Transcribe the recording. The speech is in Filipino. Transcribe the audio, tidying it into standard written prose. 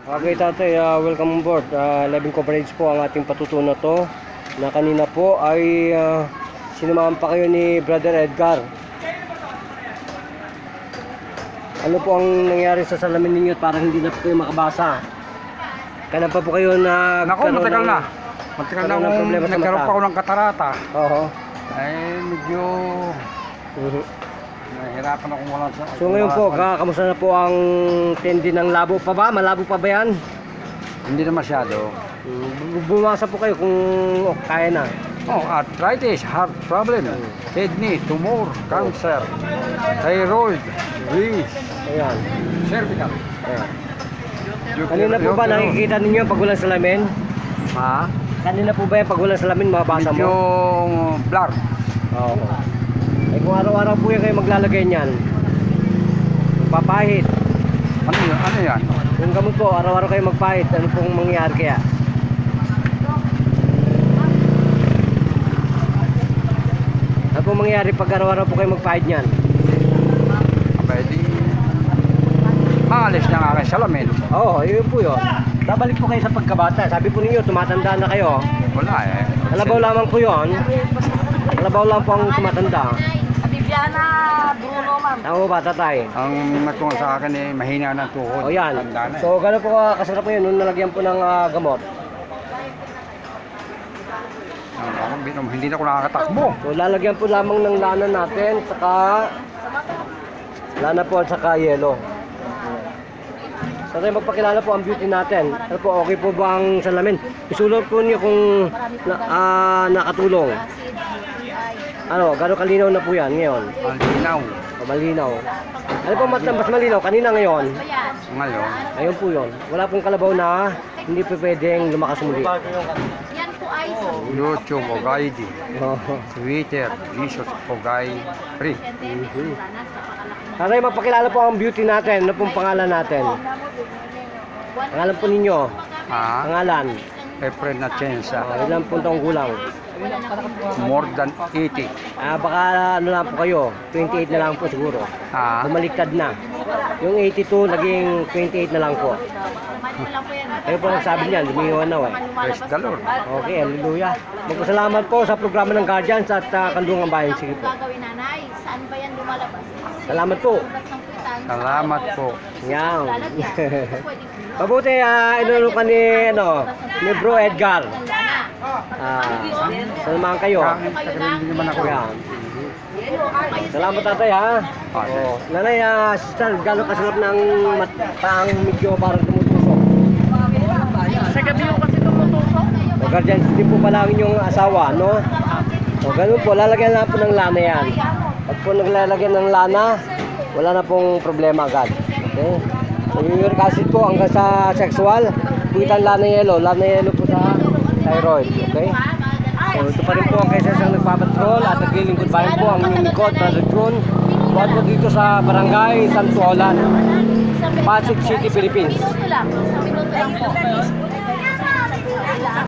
Okay tatay, welcome on board. 11 coverage po ang ating patutunan to. Na kanina po ay sinamahan pa kayo ni Brother Edgar. Ano po ang nangyari sa salamin ninyo at parang hindi na po kayo makabasa? Kailan pa po kayo na... Naku, matagal na. Matagal na kung nagkaroon pa ako ng katarata. Oo. Ay, medyo... Nahirapan akong wala sa... So ngayon po, kamusta na po ang tindi ng labo pa ba? Malabo pa ba yan? Hindi na masyado. Bumasa po kayo kung kaya na. Oh, arthritis, heart problem, kidney, tumor, cancer, thyroid, bleeds, Ayan. cervical. Ayan. Kanina po ba nakikita ninyo pag walang salamin? Ha? Kanina po ba yung pag walang salamin mabasa mo? Medyo blur. Oo. Ay kung araw-araw po yung kayo maglalagay niyan, papahit. Ano yun? Ano yan? Kung gamot po, araw-araw kayo magpahit, ano pong mangyayari kaya? Ano pong mangyayari pag araw-araw po kayo magpahit niyan? Pwede. Maalis na nga kayo salamin. Oo, yun po yun. Babalik po kayo sa pagkabata. Sabi po ninyo, tumatanda na kayo. Wala eh. Kalabaw lamang po yun. Kalabaw lang po ang tumatanda. Bibiana Bruno, ma'am. Tama ba, tatay? Ang nagtungan sa akin eh, mahina ng tuhod. O yan. Tanda na eh. So, gano'n po kasarap po yun nung nalagyan po ng gamot. Hindi na ako nakakatakbo. So, lalagyan po lamang ng lana natin, saka lana po at saka yelo. So, tayo magpakilala po ang beauty natin. Ano po, okay po ba ang salamin? Isulot po niyo kung nakatulong. Ano, gano'n kalinaw na po yan ngayon? Ang linaw. O, malinaw. Ano po mas malinaw? Kanina ngayon? Ngayon, Ayun po yun. Wala pong kalabaw na hindi po pwedeng lumakas muli. Yan po ay YouTube, Ogay D. Oh. Twitter, Jesus, Ogay 3. Tatay, magpakilala po ang beauty natin. Ano pong pangalan natin? Pangalan po ninyo? Ha? Pangalan? Efren na Chensa. Ilang pong taong gulang? More than 80. Baka ano lang po kayo? 28 na lang po siguro. Ha? Bumaliktad na. Yung 82 naging 28 na lang po. Kayo po nagsabi niyan, lumiwan na eh. Praise the Lord. Okay, hallelujah. Magpasalamat po sa programa ng Guardians at Kandungan Bayan. Sige po. gagawin, nanay. Saan ba yan lumalabas? Salamat po. Salamat po. Yan. Mabuti, inulong ka ni Bro Edgar. Salamat kayo. Hindi naman ako yan. Yan. Salamat tatay ha. Oh, nanay, sister, gano'n kasalap ng matang medyo parang tumutusok. Sa gabi yung kasi tumutusok. O guardians, hindi po pala ang inyong asawa, no? O ganun po, lalagyan lang po ng lana yan. Pag po naglalagyan ng lana, wala na pong problema agad. Okay? So yung uric acid po hanggang sa sexual, puwitan lana yelo po sa thyroid. Okay? So ito pa rin po ang kaysa isang nagpapatrol at naglilingkod bayan po ang inyong likod, Brother June. Buhat po dito sa Barangay Santo Olan, Pasig City, Philippines. Minuto lang. Sa minuto lang po.